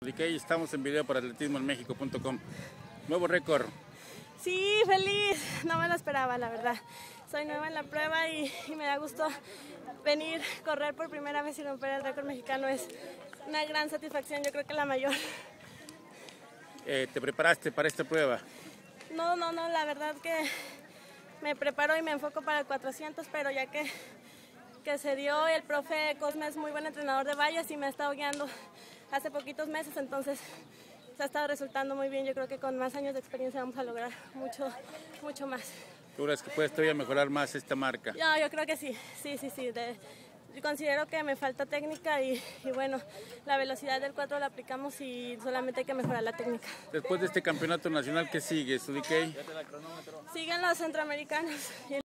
Estamos en video para atletismoenmexico.com. Nuevo récord. Sí, feliz. No me lo esperaba, la verdad. Soy nueva en la prueba y me da gusto venir, correr por primera vez y romper el récord mexicano. Es una gran satisfacción, yo creo que la mayor. ¿Te preparaste para esta prueba? No, la verdad que me preparo y me enfoco para el 400, pero ya que se dio, el profe Cosme es muy buen entrenador de vallas y me ha estado guiando hace poquitos meses, entonces se ha estado resultando muy bien. Yo creo que con más años de experiencia vamos a lograr mucho más. ¿Tú crees que puedes todavía mejorar más esta marca? Yo creo que sí. Yo considero que me falta técnica y bueno, la velocidad del 4 la aplicamos y solamente hay que mejorar la técnica. Después de este campeonato nacional, ¿qué sigue, Sudikey? Siguen los centroamericanos.